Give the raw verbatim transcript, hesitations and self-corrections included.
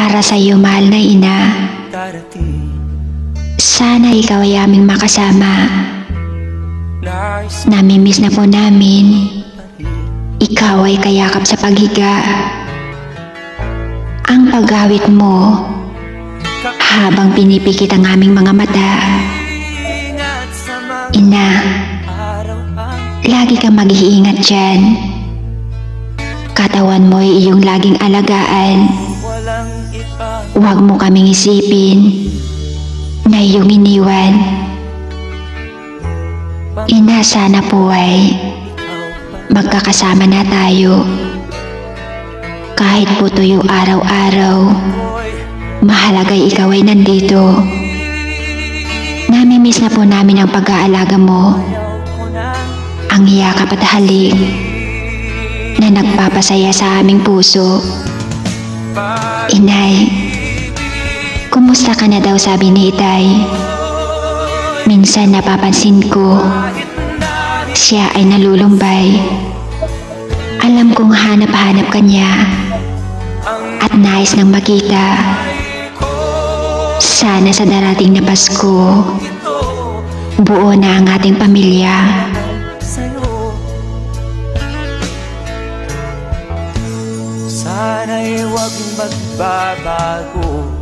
Para sa iyo, mahal na ina, sana ikaw ay aming makasama. Namimiss na po namin. Ikaw ay kayakap sa paghiga. Ang pag-awit mo habang pinipikit ang aming mga mata. Ina, lagi kang mag-iingat dyan. Katawan mo ay iyong laging alagaan. Huwag mo kaming isipin na iyong iniwan. Ina, sana po ay magkakasama na tayo. Kahit po tuyo araw-araw, mahalaga'y ikaw ay nandito. Namimiss na po namin ang pag-aalaga mo, ang yakap at halik na nagpapasaya sa aming puso. Inay, kumusta ka na daw, sabi ni Itay. Minsan napapansin ko, siya ay nalulumbay. Alam kong hanap-hanap ka niya at nais nang makita. Sana sa darating na Pasko, buo na ang ating pamilya. Sana'y huwag magbabago.